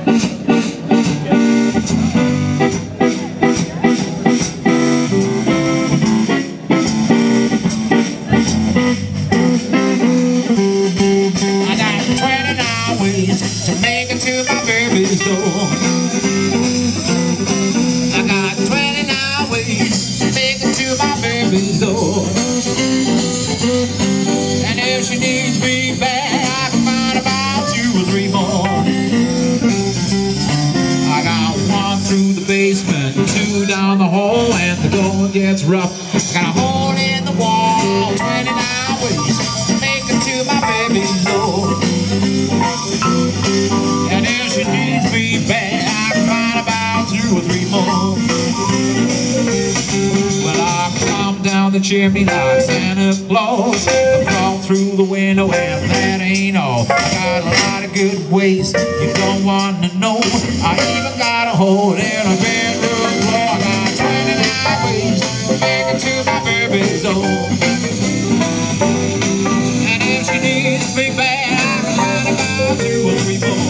And if she needs me back, I can find about 2 or 3 more. I got 1 through the basement, 2 down the hall, and the going gets rough. Got a hole in the wall, 29 ways to make it to my baby's door. And if she needs me back, I can find about 2 or 3 more. Well, I come down the chimney like Santa Claus, I crawl through the window, and that ain't all. I got a lot of good ways you don't want to know. I even got a hole in a bedroom floor. I got 29 ways to make it to my baby's door. And if she needs me back, I can find about 2 or 3 more.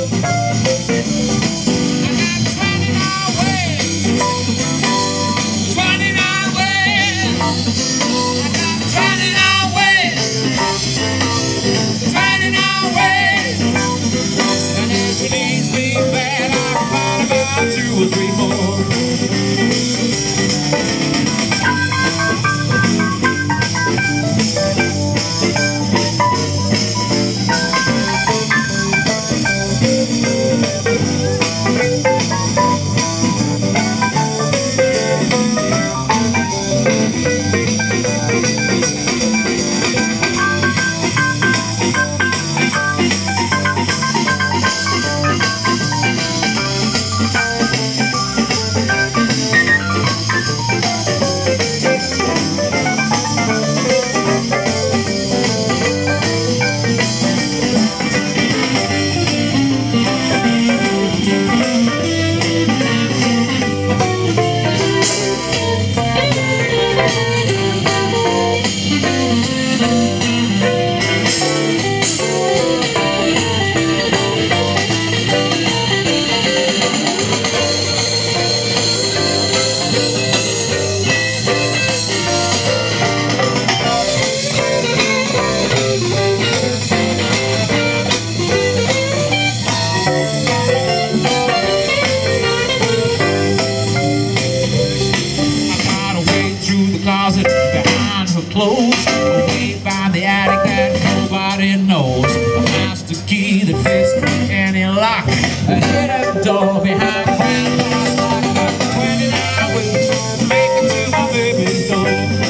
Clothes away by the attic that nobody knows. A master key that fits any lock. I hit a door behind the grandma's lock. Got 29 ways to make it to my baby's door.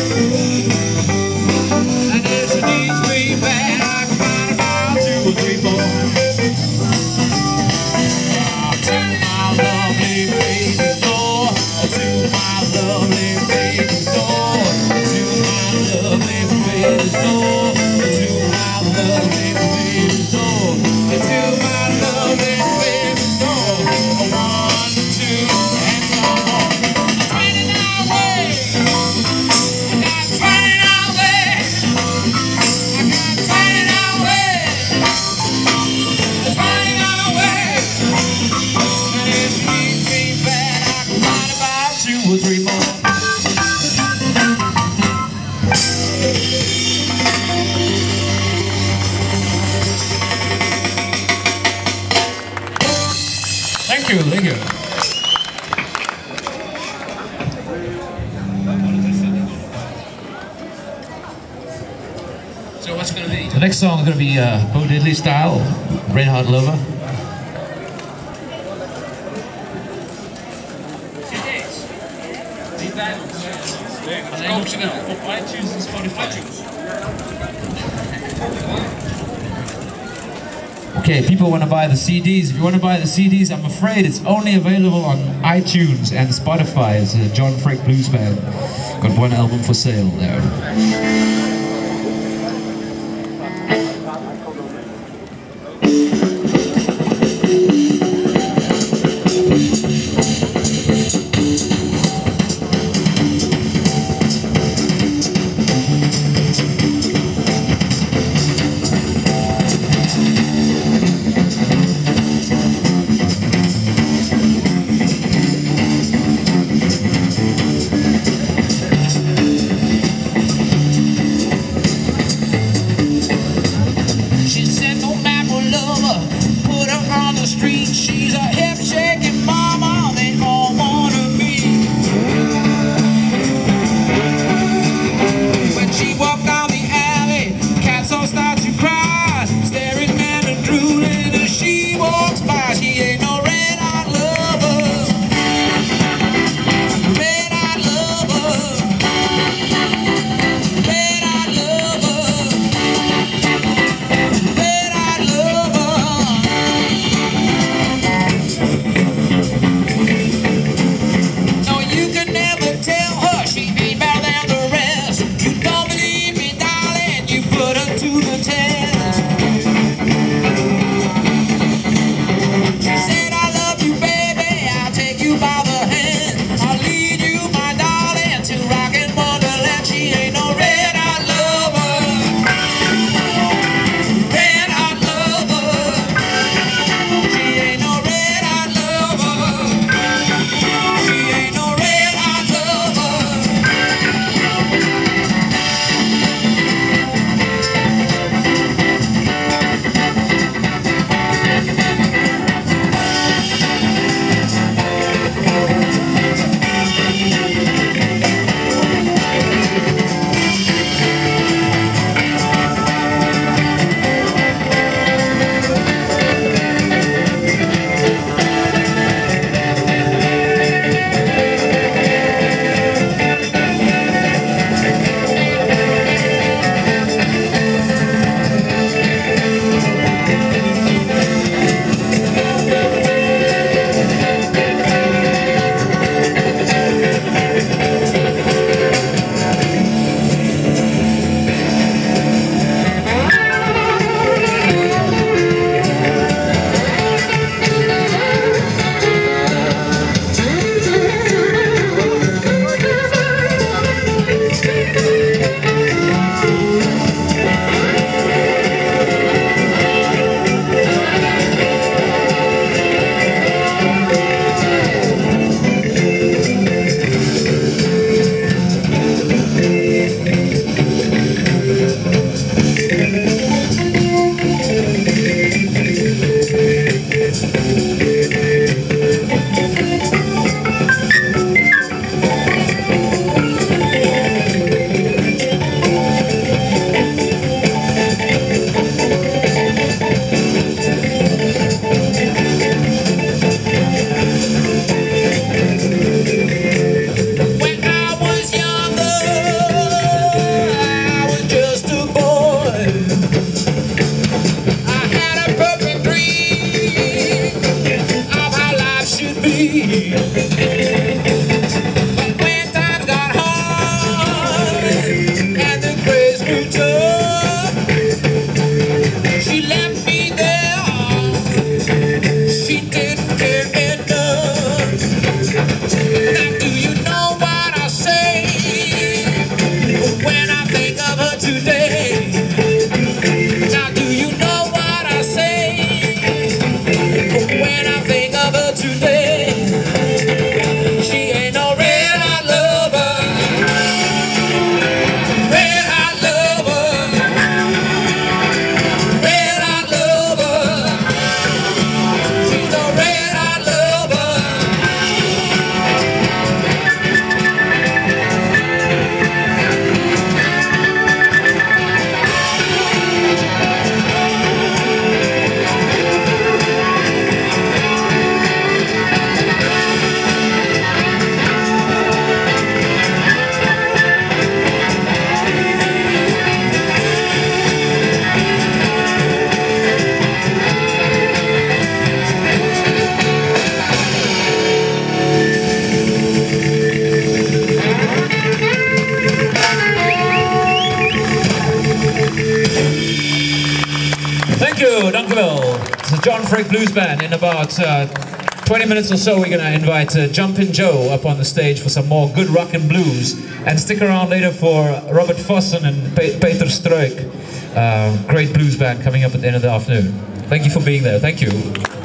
And if she needs me back, I can find about 2 or 3 more. To my lovely baby's door. To my lovely baby's door. Baby's door, to my lovely baby's door, to my lovely baby's door. 1, 2, and some more. 29 ways. I got 29 ways. I got 29 ways. 29 ways. And if she needs me back, I can find about 2 or 3 more. Thank you, thank you. So what's it going to be? The next song is going to be Bo Diddley style, Red Hot Lover. CD's? Die Bijbels. Alleen op snel. Op iTunes en Spotify. Okay, people want to buy the CDs. If you want to buy the CDs, I'm afraid it's only available on iTunes and Spotify. It's a John Frick Blues Band. Got 1 album for sale there. She's a hip-shaking mama they all wanna be. When she walked down the alley, cats all start to cry, staring and drooling as she walks by. She ain't no red-eyed lover, red-eyed lover, red-eyed lover, red-eyed lover. No, you can never tell her she ain't better than the rest. You don't believe me, darling, you put her to the test. She said, I love you, baby, I'll take you by the hand. I'll lead you, my darling, to rock and wonderland. She ain't no red-eyed lover, red-eyed lover. She ain't no red-eyed lover. She ain't no red-eyed lover. When I was younger, I was just a boy. I had a perfect dream of how life should be. But when times got hard and the grace grew tough, she left me there. She didn't care enough. Now do you know what I say when I think of her today? Now do you know what I say when I think of her today? She ain't no red-eyed lover, red-eyed lover, red-eyed lover. She's no red-eyed lover. Thank you, dank u wel. It's the John Frake Blues Band. In about 20 minutes or so, we're going to invite Jumpin' Joe up on the stage for some more good rock and blues. And stick around later for Robert Vossen and Peter Struik. Great blues band coming up at the end of the afternoon. Thank you for being there. Thank you.